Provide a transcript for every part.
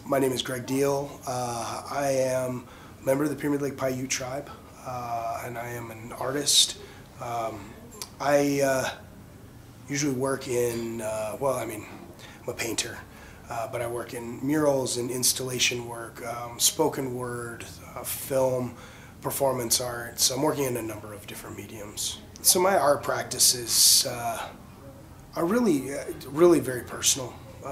My name is Greg Deal. I am a member of the Pyramid Lake Paiute tribe, and I am an artist. I usually work in, I'm a painter, but I work in murals and installation work, spoken word, film, performance arts. I'm working in a number of different mediums. So my art practices are really very personal.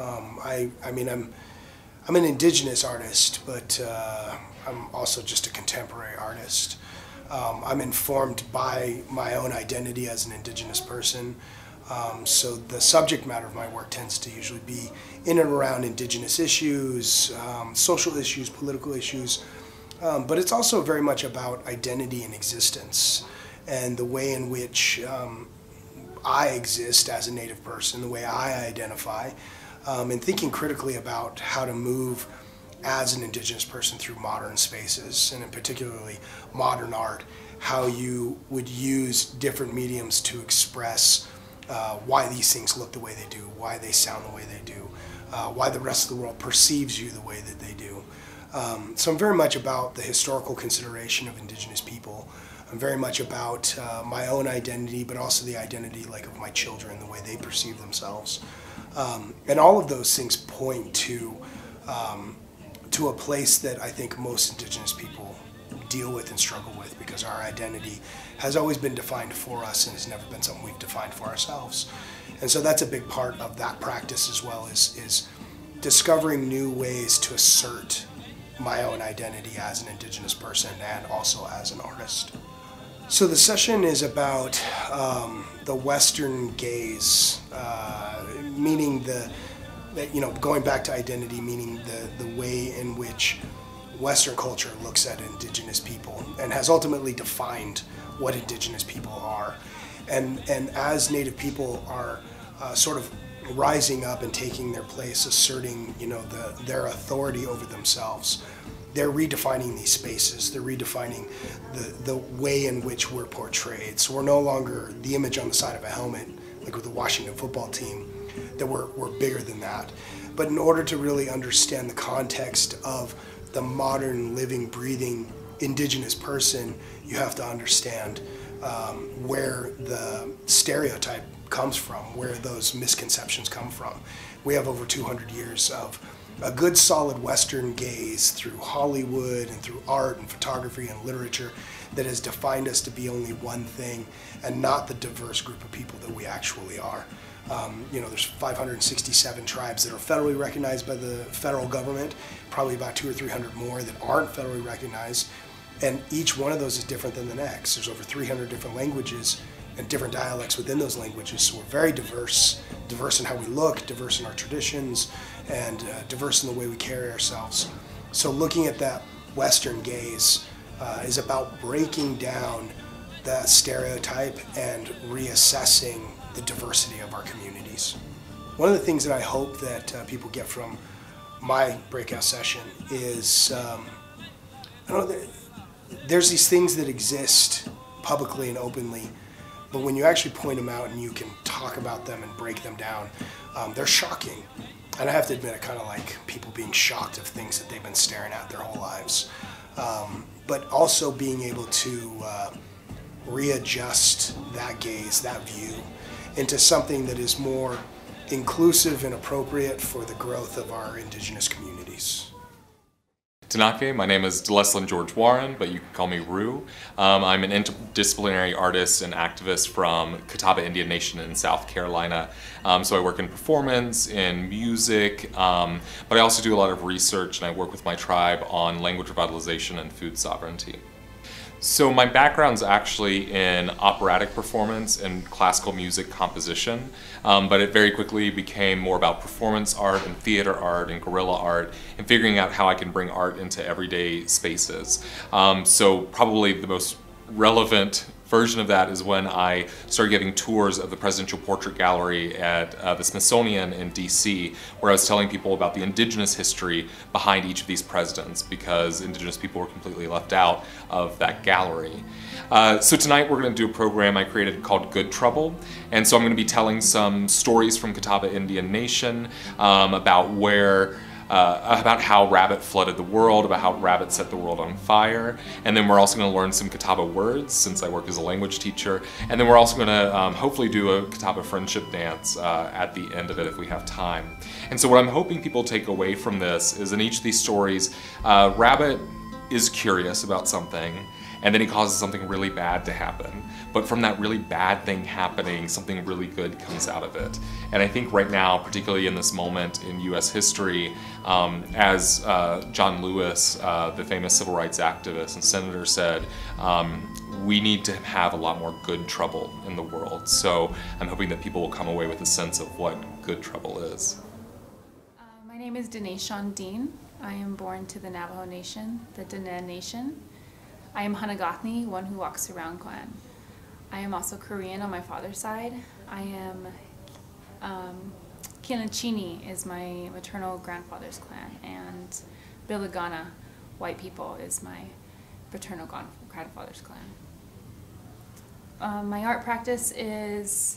I'm an indigenous artist, but I'm also just a contemporary artist. I'm informed by my own identity as an indigenous person. So the subject matter of my work tends to usually be in and around indigenous issues, social issues, political issues, but it's also very much about identity and existence and the way in which I exist as a Native person, the way I identify, and thinking critically about how to move as an indigenous person through modern spaces, and in particularly modern art, how you would use different mediums to express why these things look the way they do, why they sound the way they do, why the rest of the world perceives you the way that they do. So I'm very much about the historical consideration of indigenous people. I'm very much about my own identity, but also the identity of my children, the way they perceive themselves. And all of those things point to a place that I think most indigenous people deal with and struggle with, because our identity has always been defined for us and has never been something we've defined for ourselves. And so that's a big part of that practice as well, is discovering new ways to assert my own identity as an indigenous person and also as an artist. So the session is about the Western gaze, meaning going back to identity, meaning the way in which Western culture looks at indigenous people and has ultimately defined what indigenous people are. And as Native people are sort of rising up and taking their place, asserting their authority over themselves, they're redefining these spaces. They're redefining the way in which we're portrayed. So we're no longer the image on the side of a helmet, like with the Washington football team, that we're bigger than that. But in order to really understand the context of the modern, living, breathing, indigenous person, you have to understand where the stereotype comes from, where those misconceptions come from. We have over 200 years of a good solid Western gaze through Hollywood and through art and photography and literature that has defined us to be only one thing and not the diverse group of people that we actually are. There's 567 tribes that are federally recognized by the federal government, probably about 200 or 300 more that aren't federally recognized, and each one of those is different than the next. There's over 300 different languages and different dialects within those languages, so we're very diverse in how we look, diverse in our traditions, and diverse in the way we carry ourselves. So looking at that Western gaze is about breaking down that stereotype and reassessing the diversity of our communities. One of the things that I hope that people get from my breakout session is, there's these things that exist publicly and openly, but when you actually point them out and you can talk about them and break them down, they're shocking. And I have to admit, I kind of like people being shocked of things that they've been staring at their whole lives. But also being able to readjust that gaze, that view, into something that is more inclusive and appropriate for the growth of our indigenous communities. Tanake, my name is Deleslin George Warren, but you can call me Rue. I'm an interdisciplinary artist and activist from Catawba Indian Nation in South Carolina. So I work in performance, in music, but I also do a lot of research, and I work with my tribe on language revitalization and food sovereignty. So my background's actually in operatic performance and classical music composition, but it very quickly became more about performance art and theater art and guerrilla art and figuring out how I can bring art into everyday spaces. So probably the most relevant version of that is when I started giving tours of the Presidential Portrait Gallery at the Smithsonian in DC, where I was telling people about the indigenous history behind each of these presidents, because indigenous people were completely left out of that gallery. So tonight we're going to do a program I created called Good Trouble, and so I'm going to be telling some stories from Catawba Indian Nation about where about how rabbit flooded the world, about how rabbit set the world on fire. And then we're also going to learn some Catawba words, since I work as a language teacher. And then we're also going to hopefully do a Catawba friendship dance at the end of it if we have time. And so what I'm hoping people take away from this is, in each of these stories, Rabbit is curious about something, and then he causes something really bad to happen. But from that really bad thing happening, something really good comes out of it. And I think right now, particularly in this moment in US history, as John Lewis, the famous civil rights activist and senator, said, we need to have a lot more good trouble in the world. So I'm hoping that people will come away with a sense of what good trouble is. My name is Danae Shawn Dean. I am born to the Navajo Nation, the Dene Nation. I am Hanegatni, one who walks around clan. I am also Korean on my father's side. I am Kianachini is my maternal grandfather's clan, and Bilagana, white people, is my paternal grandfather's clan. My art practice is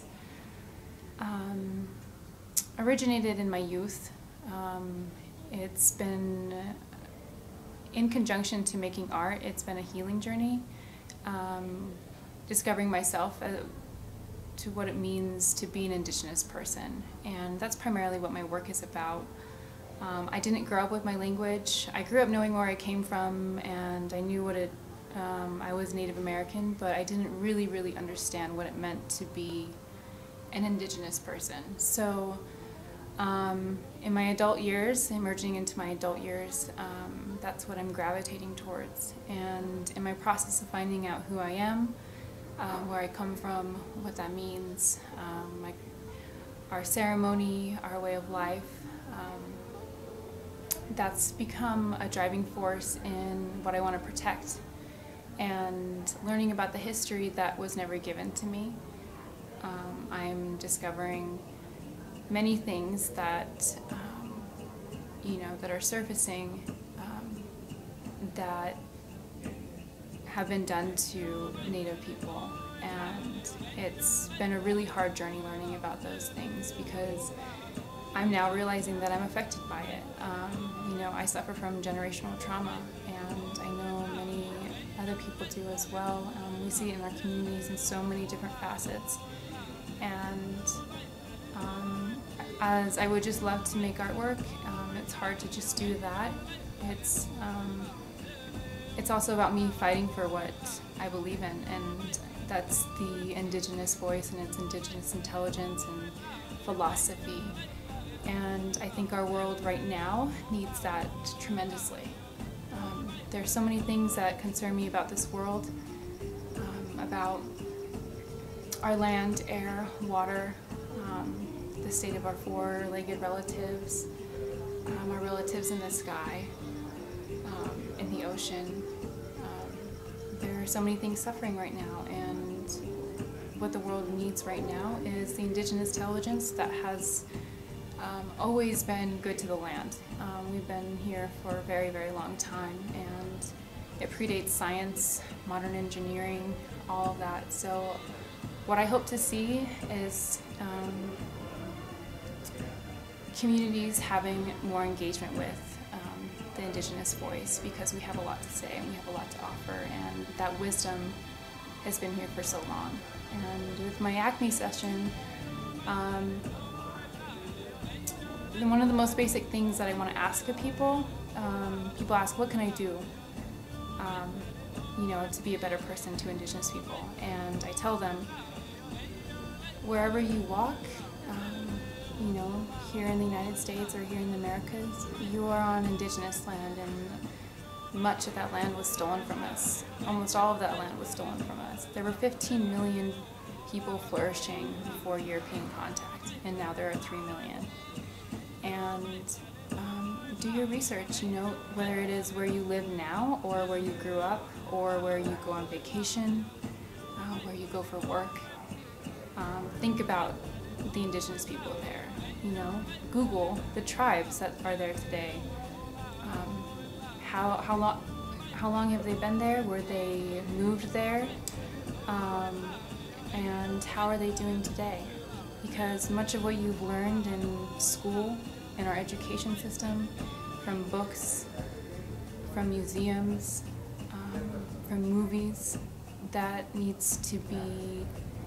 originated in my youth. It's been, in conjunction to making art, it's been a healing journey. Discovering myself to what it means to be an Indigenous person, and that's primarily what my work is about. I didn't grow up with my language. I grew up knowing where I came from, and I knew what I was Native American, but I didn't really understand what it meant to be an Indigenous person. So in my adult years, emerging into my adult years, that's what I'm gravitating towards. And in my process of finding out who I am, where I come from, what that means, our ceremony, our way of life, that's become a driving force in what I want to protect, and learning about the history that was never given to me. I'm discovering many things that that are surfacing that have been done to Native people, and it's been a really hard journey learning about those things, because I'm now realizing that I'm affected by it. I suffer from generational trauma, and I know many other people do as well. We see it in our communities in so many different facets, and as I would just love to make artwork, it's hard to just do that. It's also about me fighting for what I believe in, and that's the Indigenous voice and its Indigenous intelligence and philosophy. And I think our world right now needs that tremendously. There's so many things that concern me about this world, about our land, air, water, the state of our four-legged relatives, our relatives in the sky, in the ocean. There are so many things suffering right now, and what the world needs right now is the Indigenous intelligence that has always been good to the land. We've been here for a very long time, and it predates science, modern engineering, all of that. So what I hope to see is communities having more engagement with the Indigenous voice, because we have a lot to say and we have a lot to offer, and that wisdom has been here for so long. And with my Acme session, one of the most basic things that I want to ask of people, people ask, what can I do to be a better person to Indigenous people? And I tell them, wherever you walk, here in the United States or here in the Americas, you are on Indigenous land, and much of that land was stolen from us. Almost all of that land was stolen from us. There were 15 million people flourishing before European contact, and now there are 3 million. And do your research, whether it is where you live now, or where you grew up, or where you go on vacation, where you go for work. Think about the Indigenous people there. Google the tribes that are there today. How long have they been there? Were they moved there? And how are they doing today? Because much of what you've learned in school, in our education system, from books, from museums, from movies, that needs to be,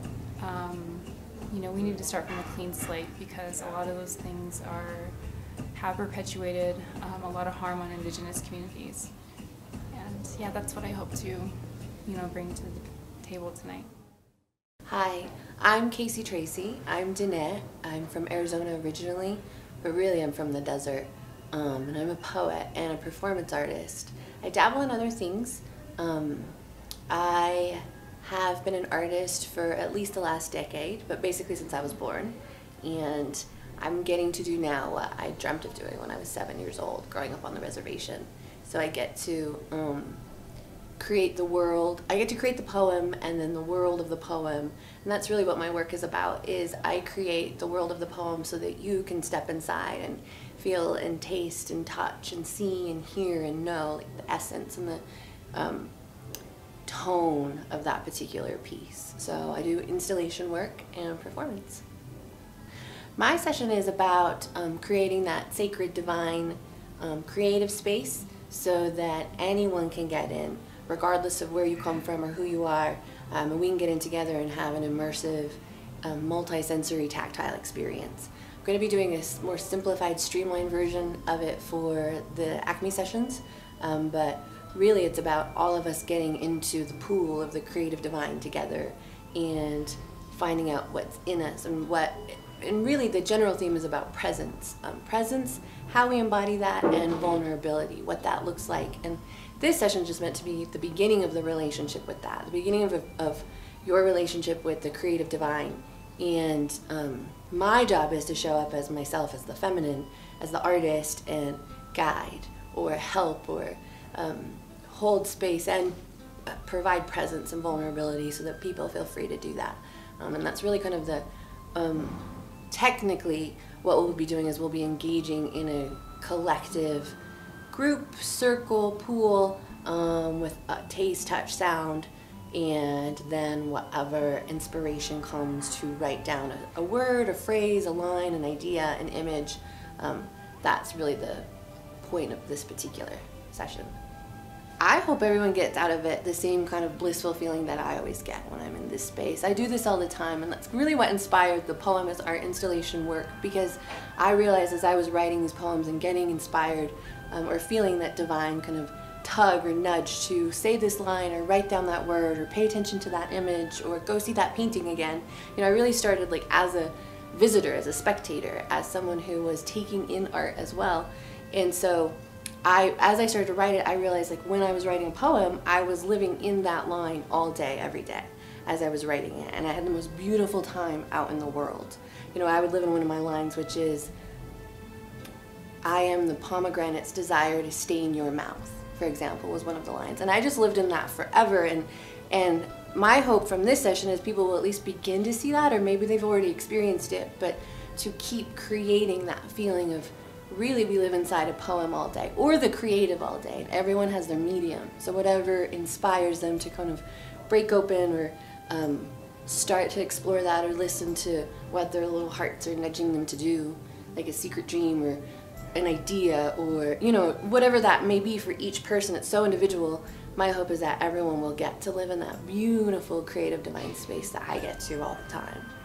we need to start from a clean slate, because a lot of those things have perpetuated a lot of harm on Indigenous communities. And yeah, that's what I hope to, bring to the table tonight. Hi, I'm Casey Tracy. I'm Danette. I'm from Arizona originally, but really I'm from the desert. And I'm a poet and a performance artist. I dabble in other things. I have been an artist for at least the last decade, but basically since I was born. And I'm getting to do now what I dreamt of doing when I was 7 years old, growing up on the reservation. So I get to create the world. I get to create the poem and then the world of the poem. And that's really what my work is about, is I create the world of the poem so that you can step inside and feel and taste and touch and see and hear and know, like, the essence and the tone of that particular piece. So I do installation work and performance. My session is about creating that sacred, divine, creative space so that anyone can get in, regardless of where you come from or who you are, and we can get in together and have an immersive, multi-sensory, tactile experience. I'm going to be doing a more simplified, streamlined version of it for the Acme sessions, but really it's about all of us getting into the pool of the creative divine together and finding out what's in us and really the general theme is about presence. Presence, how we embody that, and vulnerability, what that looks like. And this session is just meant to be the beginning of the relationship with that, the beginning of your relationship with the creative divine. And my job is to show up as myself, as the feminine, as the artist, and guide or help or hold space and provide presence and vulnerability so that people feel free to do that. And that's really kind of the technically what we'll be doing is we'll be engaging in a collective group, circle, pool with taste, touch, sound, and then whatever inspiration comes to write down a word, a phrase, a line, an idea, an image. That's really the point of this particular session. I hope everyone gets out of it the same kind of blissful feeling that I always get when I'm in this space. I do this all the time, and that's really what inspired the poem as art installation work, because I realized as I was writing these poems and getting inspired or feeling that divine kind of tug or nudge to say this line or write down that word or pay attention to that image or go see that painting again. I really started like as a visitor, as a spectator, as someone who was taking in art as well. And so as I started to write it, I realized like when I was writing a poem, I was living in that line all day, every day as I was writing it. And I had the most beautiful time out in the world. I would live in one of my lines, which is, I am the pomegranate's desire to stain your mouth, for example, was one of the lines. And I just lived in that forever. And my hope from this session is people will at least begin to see that, or maybe they've already experienced it, but to keep creating that feeling of really we live inside a poem all day, or the creative all day. Everyone has their medium. So whatever inspires them to kind of break open or start to explore that, or listen to what their little hearts are nudging them to do, like a secret dream or an idea, or whatever that may be for each person. It's so individual. My hope is that everyone will get to live in that beautiful creative divine space that I get to all the time.